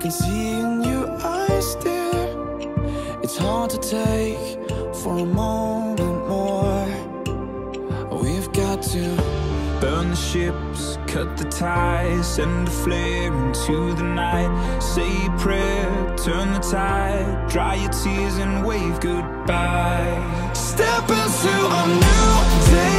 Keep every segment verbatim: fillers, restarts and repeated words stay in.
can see in your eyes, dear. It's hard to take for a moment more. We've got to burn the ships, cut the ties, send a flare into the night. Say a prayer, turn the tide, dry your tears and wave goodbye. Step into a new day.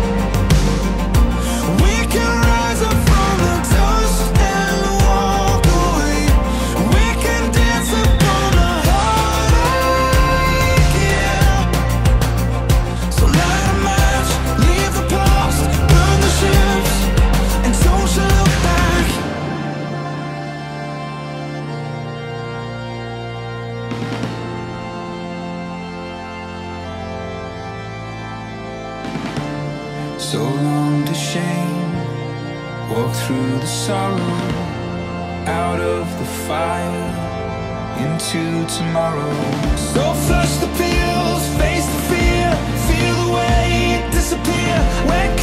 We can rise up from the dust and walk away. We can dance upon the heartache, yeah. So light a match, leave the past, burn the ships, and don't you look back. So long to shame, walk through the sorrow, out of the fire, into tomorrow. So flush the pills, face the fear, feel the weight disappear. When